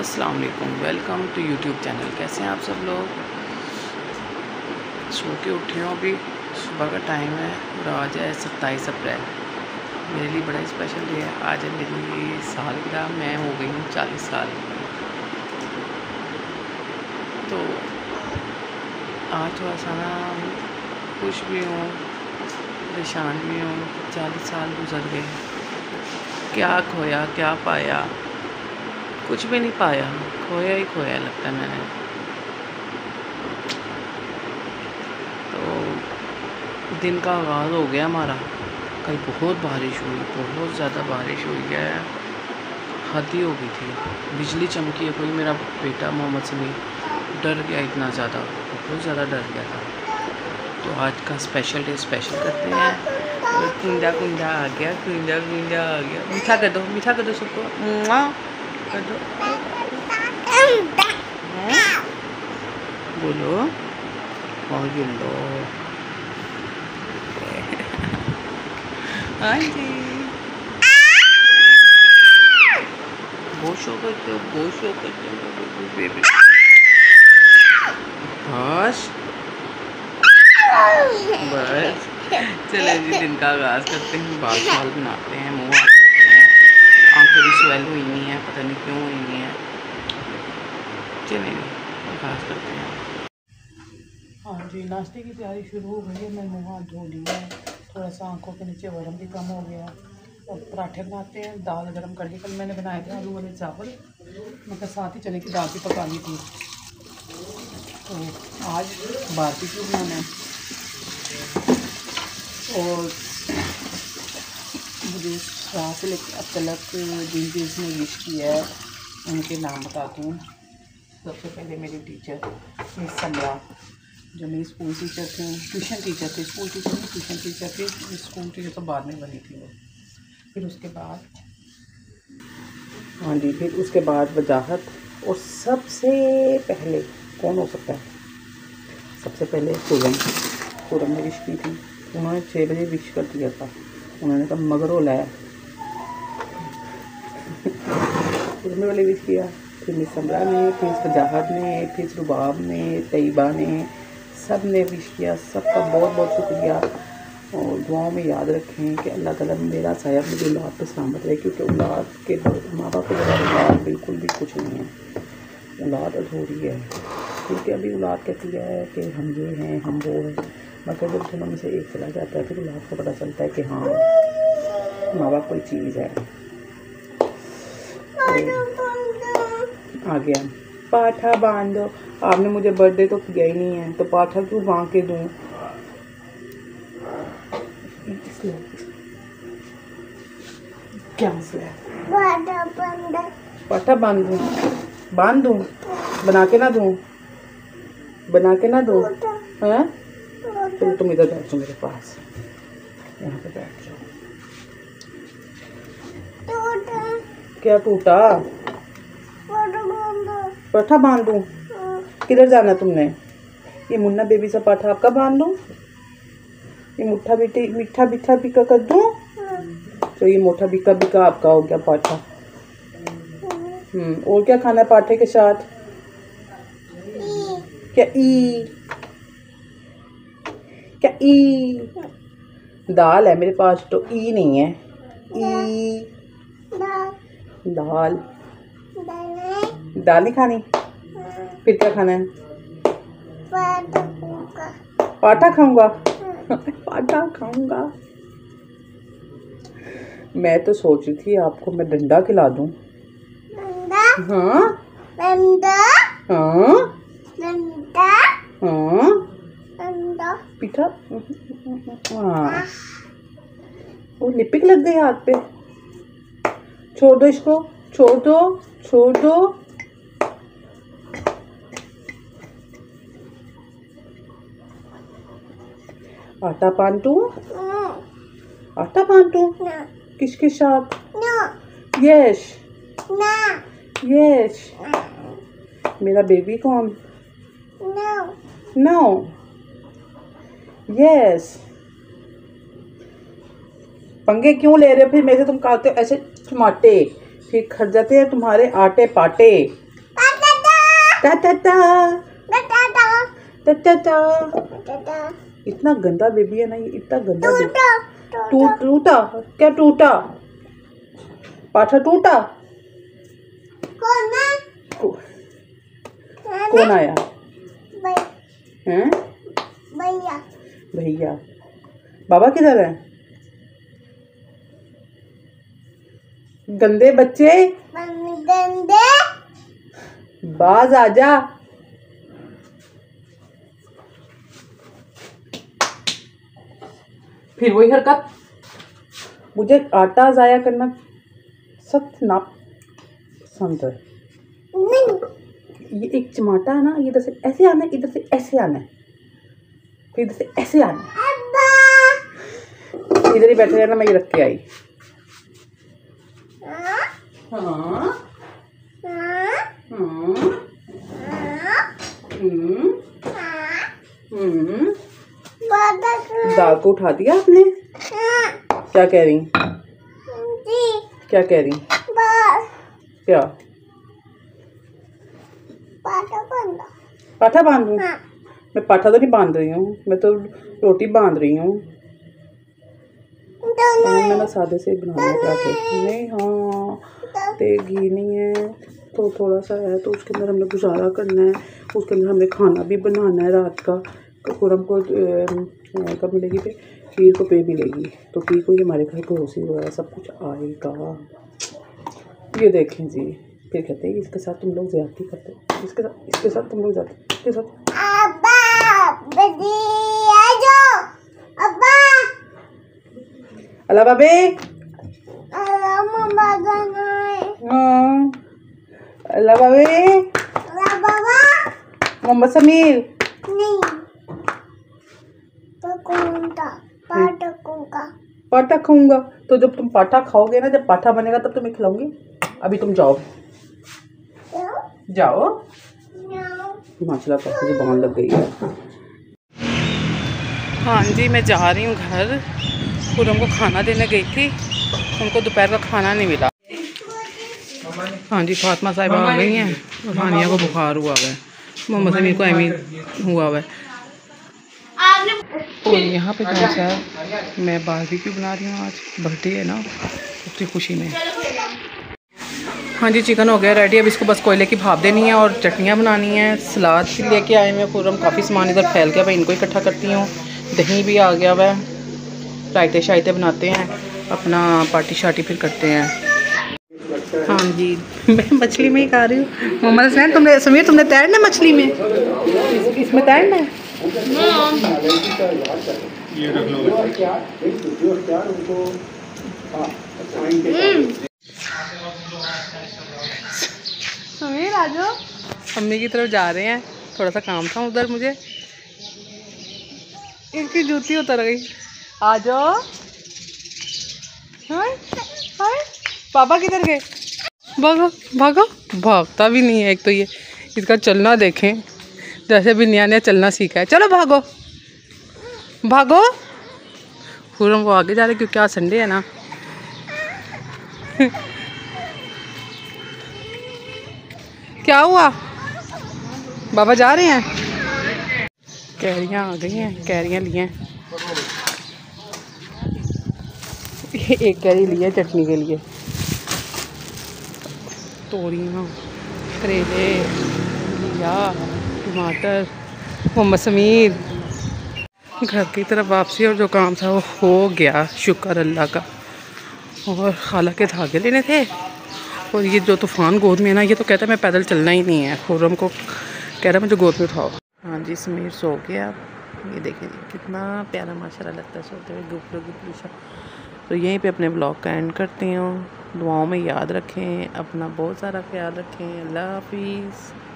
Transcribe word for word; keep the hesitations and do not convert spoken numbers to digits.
अस्सलाम वालेकुम, welcome to YouTube channel. कैसे हैं आप सब लोग? सो के उठी हूँ, अभी सुबह का टाइम है और आज है सत्ताईस अप्रैल। मेरे लिए बड़ा स्पेशल डे है। आज है मेरी सालगिरह, मैं हो गई हूँ चालीस साल। तो आज थोड़ा सा ना खुश भी हूँ, परेशान भी हूँ। चालीस साल गुजर गए, क्या खोया क्या पाया? कुछ भी नहीं पाया, खोया ही खोया लगता है मैंने। तो दिन का आगाज़ हो गया हमारा। कल बहुत बारिश हुई, बहुत ज़्यादा बारिश हुई है, हद ही हो गई थी। बिजली चमकी है, कोई मेरा बेटा मोहम्मद समी डर गया, इतना ज़्यादा, बहुत ज़्यादा डर गया था। तो आज का स्पेशल डे स्पेशल करते हैं। और कुंजा कुंजा आ गया, कुंजा कुंजा आ गया। मीठा कर दो, मीठा कर दो सबको, कर दो। बोलो और गिलो। हाँ जी, बहुत शो करते हो, बहुत शो करते हो बेबी। बस बस चले जी, दिन का आगाज़ करते हैं। बाल बाल बनाते हैं, मुँह हाथ धोते हैं। आंखें भी स्वेल हुई नहीं है, पता नहीं क्यों हुई नहीं है। चलिए आगाज़ करते हैं। हाँ जी, नाश्ते की तैयारी शुरू हो गई है। मैं मुँह हाथ धो लिया है, थोड़ा सा आंखों के नीचे वरम भी कम हो गया। अब पराठे बनाते हैं, दाल गरम करके। कल मैंने बनाए थे आलू वाले चावल, मतलब साथ ही चने की दाल भी पका ली थी। तो आज बारबेक्यू बनाना है। और मुझे रात से लेकर अब तक जिन भी इसने विश किया है उनके नाम बताती हूँ। सबसे पहले मेरी टीचर मिस समरा, जो मेरी स्कूल टीचर थी, ट्यूशन टीचर थी, स्कूल टीचर नहीं ट्यूशन टीचर थी। स्कूल टीचर तो बाद में बनी थी वो। फिर उसके बाद हाँ जी, फिर उसके बाद वजाहत। और सबसे पहले कौन हो सकता है? सबसे पहले पूरम पूरम ने विश की थी। उन्होंने छः बजे विश कर दिया था। उन्होंने कहा मगरो लाया पूरम वाले विश किया। फिर मिस समरा ने, फिर वजाहत ने, फिर रुबाब ने, तैयबा ने, सब ने विश किया। सबका बहुत बहुत शुक्रिया। और दुआओं में याद रखें कि अल्लाह ताला मेरा साया मुझे औलाद पे सलामत रहे, क्योंकि औलाद के माँ बाप के बगैर औलाद बिल्कुल भी कुछ नहीं है। औलाद अधूरी है, क्योंकि अभी औलाद कहती है कि हम ये हैं, हम वो हैं, मगर जब दोनों में से एक चला जाता है फिर औलाद को पता चलता है कि हाँ माँ बाप कोई चीज़ है। तो आ गया पाठा बांध दो। आपने मुझे बर्थडे तो किया ही नहीं है, तो पाठा क्यों बांध के दूँ? क्या मसला है? पाठा बांध दूँ, बांध दूँ, बना के ना दूँ, बना के ना दूँ? हाँ चलो तुम इधर बैठ जाओ मेरे पास, यहाँ पे बैठ जाओ। क्या टूटा? पाठा बांध दूँ? किधर जाना तुमने? ये मुन्ना बेबी सा पाठा आपका बांध दूँ? ये मुट्ठा बिट्टी मीठा बिठा बिका कर दूँ? तो ये मोटा बिका बिका आपका हो गया पाठा। हम्म और क्या खाना है पाठे के साथ? क्या ई? क्या ई? दाल है मेरे पास, तो ई नहीं है। ई दाल दाल नहीं खानी? फिर क्या खाना है? पाठा खाऊंगा। पाठा खाऊंगा। मैं तो सोच रही थी आपको मैं डंडा खिला दूं। हाँ डंडा, हाँ डंडा, हाँ पीठा, हाँ। वो लिपिक लग गई हाथ पे। छोड़ दो इसको, छोड़ दो, छोड़ दो। आटा बांधू? आटा बांधू? किसके साथ? Yes yes. मेरा बेबी कौन? No yes. पंगे क्यों ले रहे हो फिर मेरे से? तुम खाते हो ऐसे टमाटे, फिर खर जाते हैं तुम्हारे आटे पाटे। टा टा टा टा टा। इतना गंदा बेबी है ना ये, इतना गंदा बेबी। टूट टूटा क्या टूटा? पाठा टूटा? कौन आया? हैं? भैया। भैया। बाबा किधर है? गंदे बच्चे, गंदे बाज आजा। फिर वही हरकत। मुझे आटा जाया करना सख्त ना पसंद है। ये एक चमाटा है ना, इधर से ऐसे आना है, इधर से ऐसे आना है, फिर इधर से ऐसे आना है। इधर ही बैठे रहना, मैं ये रख के आई। हाँ हाँ दाल को उठा दिया आपने? क्या कह रही? क्या कह रही? क्या? पाठा बांध रही? मैं पाठा तो नहीं बांध रही हूँ, मैं तो रोटी बांध रही हूँ। मैंने सादे से बनाना पराठे। नहीं हाँ, तेल घी नहीं है तो थोड़ा सा है, तो उसके अंदर हमने गुजारा करना है। उसके अंदर हमने खाना भी बनाना है रात का। पूरम को कब मिलेगी पे? खीर को पे मिलेगी, तो खीर को ही हमारे घर घोसी वगैरह सब कुछ आएगा। ये देखें जी, फिर कहते हैं इसके साथ तुम लोग ज्यादती करते हो, इसके साथ इसके साथ तुम लोग ज्यादती इसके साथ। अल्लाह बाबे, अल्लाह बाबे, मोहम्मद समीर नहीं, पाठा खाऊंगा। तो जब तुम पाठा खाओगे ना, जब पाठा बनेगा तब तुम्हें खिलाऊंगी। अभी तुम जाओ जाओ। माशाल्लाह कैसे जुबान लग गई है। हाँ जी, मैं जा रही हूँ घर। पूरम को खाना देने गई थी, उनको दोपहर का खाना नहीं मिला। हाँ जी, फातिमा साहिबा आ गई हैं और हानिया को बुखार हुआ हुआ है, मोहम्मद समीर को एमी हुआ हुआ है। और यहाँ पे कौन सा है, मैं बारबेक्यू बना रही हूँ, आज बर्थडे है ना, उसकी खुशी में। हाँ जी, चिकन हो गया रेडी। अब इसको बस कोयले की भाप देनी है और चटनियाँ बनानी है। सलाद भी लेके आए मैं पूरम, काफ़ी सामान इधर फैल गया, मैं इनको इकट्ठा करती हूँ। दही भी आ गया हुआ है, रायते शायते बनाते हैं, अपना पार्टी शार्टी फिर करते हैं। हाँ जी, मैं मछली में ही खा रही हूँ। मोहम्मद हसनैन, तुमने समीर तुमने तैरना मछली में? इस, इसमें तैरना है? समीर आ जाओ। अम्मी की तरफ जा रहे हैं, थोड़ा सा काम था उधर मुझे। इनकी जूती उतर गई। आ जाओ। हाय हाय, पापा किधर गए? भागो भागो। भागता भी नहीं है एक तो ये, इसका चलना देखें जैसे भी नया नया चलना सीखा है। चलो भागो भागो। पूरम वो आगे जा रहे क्योंकि आज संडे है ना। क्या हुआ? बाबा जा रहे हैं। कैरियाँ आ गई हैं, कैरियाँ लिए हैं। एक कैरी ली है चटनी के लिए। तोरियाँ, करेले, घिया, टमाटर। मोहम्मद समीर घर की तरफ वापसी, और जो काम था वो हो गया, शुक्र अल्लाह का। और खाला के धागे लेने थे, और ये जो तूफ़ान गोद में है ना, ये तो कहता है मैं पैदल चलना ही नहीं है। खुर्रम को कह रहा है मुझे गोद में उठाओ। हाँ जी, समीर सो गया। ये देखें कितना प्यारा माशाल्लाह लगता है सोते हुए, गुफर गुफर। तो यहीं पे अपने ब्लॉग का एंड करती हूँ। दुआओं में याद रखें, अपना बहुत सारा ख्याल रखें। अल्लाह हाफिज़।